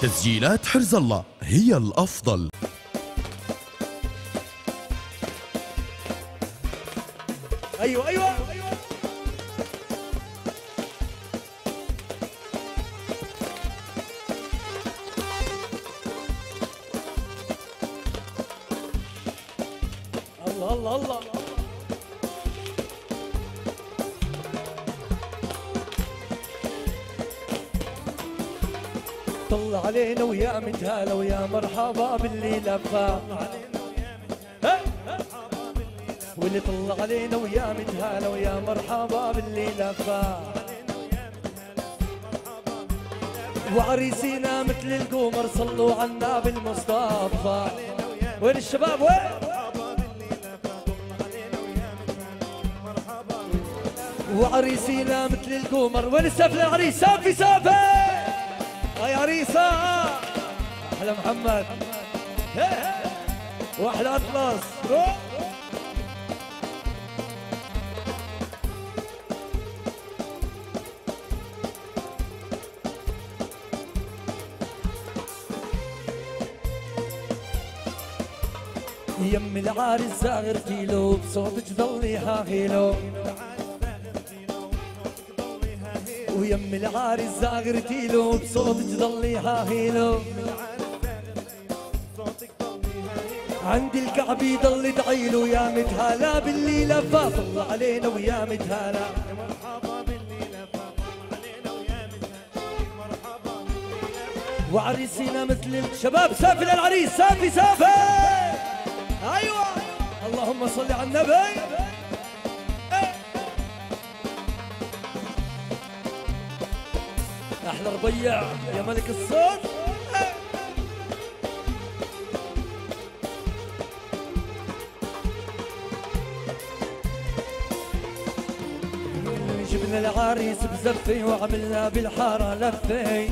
تسجيلات حرز الله هي الأفضل. ايوه ايوه الله الله الله. طلع علينا ويا متهالة ويا مرحبا باللي لفا، واللي طلع علينا ويا متهالة ويا مرحبا باللي لفا، وعريسينا مثل القمر صلوا على النبي المصطفى. وين الشباب وين؟ وعريسينا مثل القمر. وين السافل العريس؟ سافي سافي يا عريسة. أحلى محمد وأحلى أطلس. يم العارس زاغرتي له بصوتك ضليها هيلو، ويم العارس زاغرتي له بصوتك ضليها هيلو، عند الكعب يضل يدعيله يا متهالة باللي لفا. طلع علينا ويا متهالة وعريسينا مثل الشباب. سافي للعريس سافي سافي. ايوه اللهم صل على النبي. احلى ربيع يا ملك الصوت. جبنا العريس بزفي وعملنا بالحاره لفي،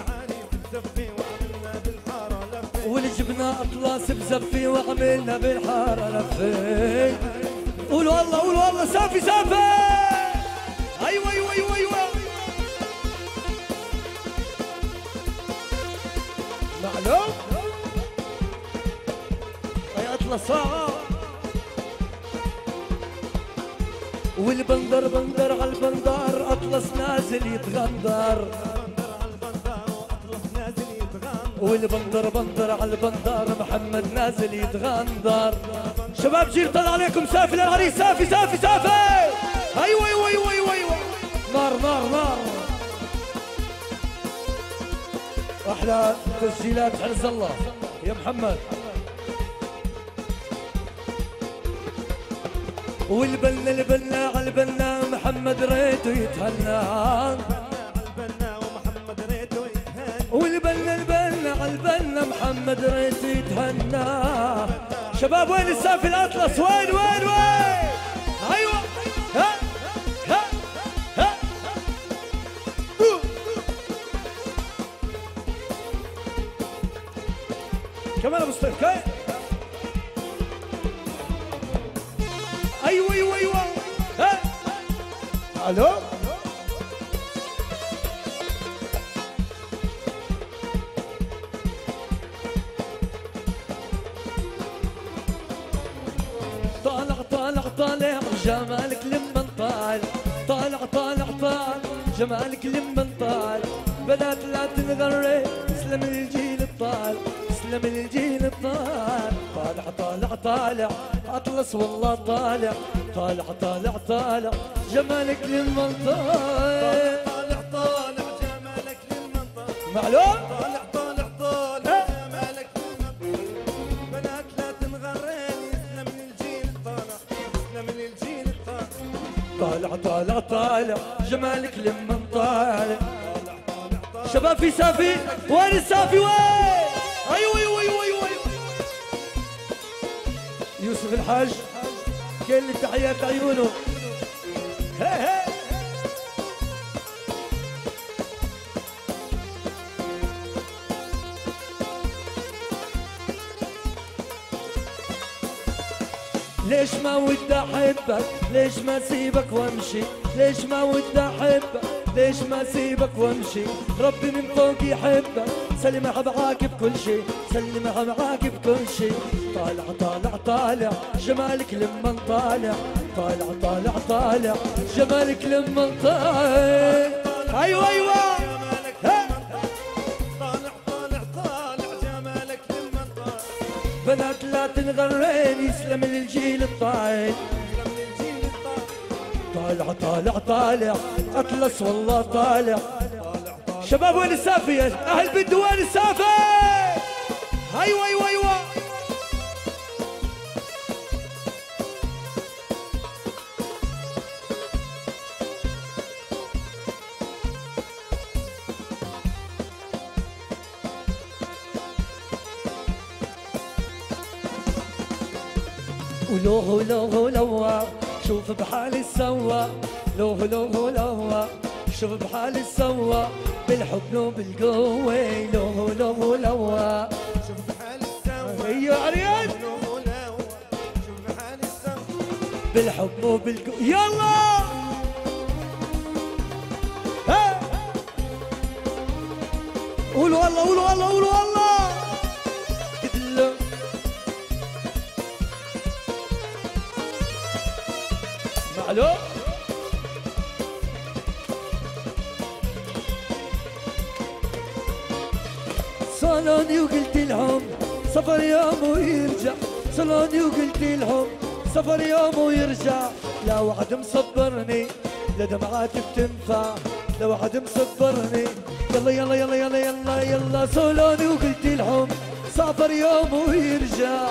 والجبنا اطلس بزفي وعملنا بالحاره لفي. قولوا والله قولوا والله. سافي سافي. ايوه ايوه ايوه ايوه معلوم يا اطلس. والبندر بندر على البندر اطلس نازل يتغندر، والبندر بندر على البندر محمد نازل يتغندر. شباب جيل طلع عليكم. سافي للعريس سافي سافي سافي. ايوه ايوه ايوه ايوه ايوه نار نار نار. احلى تسجيلات حرز الله يا محمد. والبنا البنا على البنا محمد ريته يتهنى، والبنا البنا على البنا محمد ريته يتهنى. شباب وين السافي الاطلس؟ وين وين وين؟ ايوه ها ها ها. كمان ابو سطيف كاي. ايوه ايوه ايوه ها. الو طالع طالع طالع جمالك لمن طالع، طالع طالع طالع جمالك لمن طالع. بنات لا تنغري اسلم الجيل الطالع، اسلم الجيل الطالع. طالع طالع طالع اطلس والله طالع، طالع طالع طالع جمالك لمن طالع، طالع طالع جمالك لمن طالع. معلوم طالع طالع طالع جمالك لمن طالع. بنات لا تنغري اسلم الجيل الطالع، اسلم الجيل الطالع. طالع طالع طالع جمالك لمن طالع. شباب في سافي. وين السافي وين؟ ايوه ايوه ايوه ايوه يوسف الحاج كل تحيات عيونه. هي هي ليش ما ودي احبك، ليش ما سيبك وامشي، ليش ما ودي احبك، ليش ما سيبك وامشي. ربي من فوق يحبك، سلمها معاك بكل شي، سلمها معاك بكل شي. طالع طالع طالع جمالك لمن طالع، طالع طالع طالع جمالك لمن طالع. ايوه ايوه طالع طالع طالع جمالك لمن طالع. بنات لا تنغرين يسلم للجيل الطايل. طالع طالع طالع اطلس والله طالع. شباب وين السافي؟ اهل بدو وين السافي؟ ايوه ايوه ايوه ولوه لوه لوه شوف بحالي سوا. لوه لوه لوه شوف بحالي سوا. بالحب وبالقوة لوه لوه لوه شوف بحالي سوا. هي عريان لوه لوه شوف بحالي سوا. بالحب وبالقوة. يلا ها قولوا والله قولوا والله قولوا والله كدلو. معلوم صالوني وقلت لهم سفر يوم ويرجع. صالوني وقلت لهم سفر يوم ويرجع. لا وعد مصبرني لا دمعات بتنفع. لا وعد مصبرني يلا يلا يلا يلا يلا يلا. صالوني وقلت لهم سافر يوم ويرجع.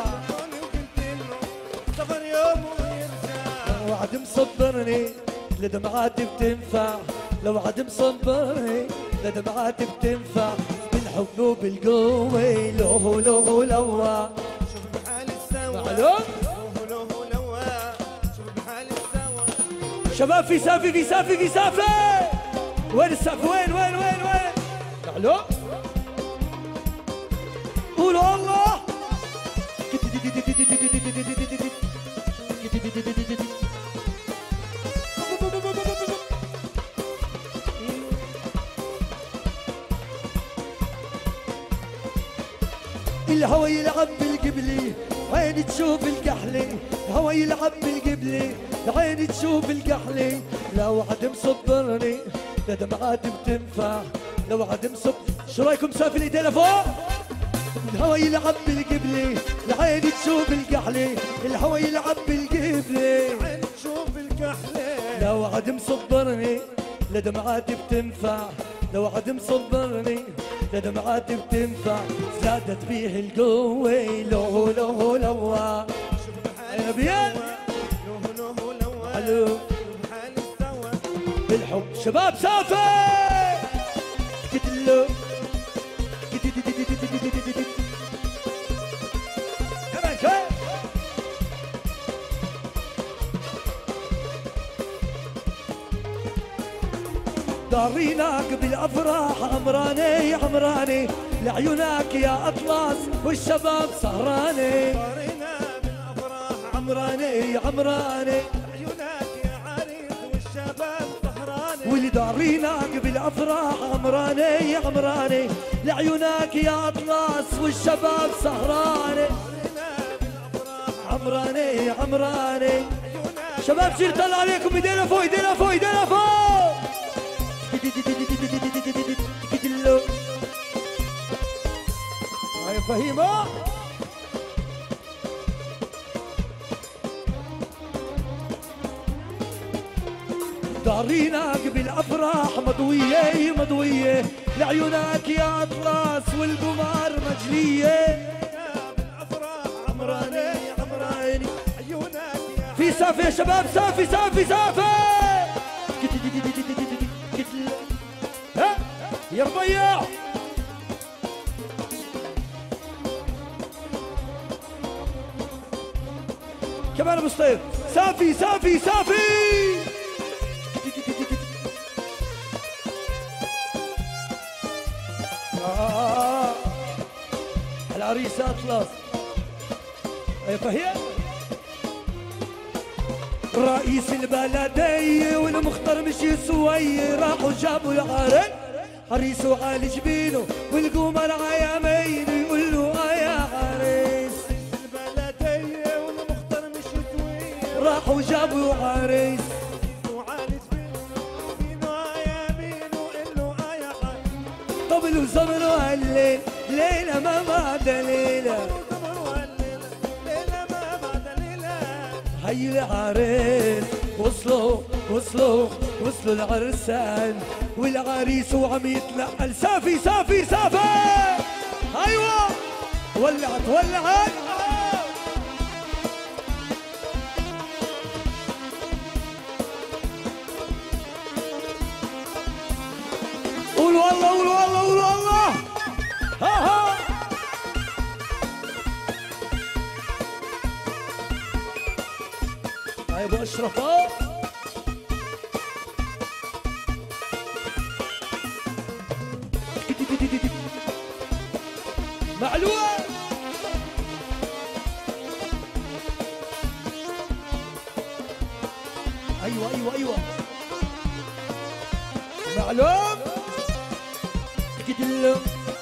سفر يوم ويرجع. لا وعد مصبرني لا دمعات بتنفع. لا وعد مصبرني لا دمعات بتنفع. بالحب وبالقوة لوه لوه لوه شوف بحالي سوا. معلوم لوه لوه لوه شوف بحالي سوا. شباب في سافي في سافي في سافي. وين السافي؟ وين وين وين وين؟ معلوم قولوا الله. الهوى يلعب بالقبلي عيني تشوف الكحلي. الهوى يلعب بالقبلي عيني تشوف الكحلي. لا وعد مصبرني لا دمعات بتنفع. لا وعد مصب. شو رايكم سافي الايدين لفوق؟ الهوى يلعب بالقبلي عيني تشوف الكحلي. الهوى يلعب بالقبلي عين تشوف الكحلة. لا وعد مصبرني لا دمعات بتنفع. لا وعد مصبرني لا دمعات بتنفع. زادت بيه القوة لوه لوه لوه. شوف بحالي أبيان سوا. لوه لوه لوه حلو شوف بحالي سوا. بالحب. شباب سافر كدلو كمان كمان. داريناك بالافراح عمراني عمراني. لعيونك يا اطلس والشباب سهراني. طارينا بالافراح عمراني عمراني. عيونك يا عريس والشباب سهراني. واللي داريناك بالافراح عمراني عمراني. لعيونك يا اطلس والشباب سهراني. عمراني عمراني. شباب شير طلع عليكم ايدينا فوق ايدينا فوق ايدينا فوق. هاي فهيمة داريناك بالافراح مضوية مضوية. لعيونك يا اطلس والقمر مجلية. بالافراح عمراني عمراني. عيونك يا في سافي يا شباب سافي سافي سافي. ها يا ربيع كمان ابو سطيف. سافي سافي سافي. العريس اطلس. اي فهي رئيس البلدية والمختار مشي سوي. راحوا جابوا العرق عريس وعالي جبينه والقمر عيامين يقول له يا عريس. البلدية والمختار مش طويل راحوا جابوا عريس وعالي جبينه يا مينو قله يا عريس. طبل وزمروا هالليل ليلة ما بعد ليلة. هي العريس وصلوا العرسان والعريس وعم يتنقل. سافي سافي سافي ايوه ولعت قولوا والله قولوا والله ها يا ابو اشرف معلومة. ايوه معلوم.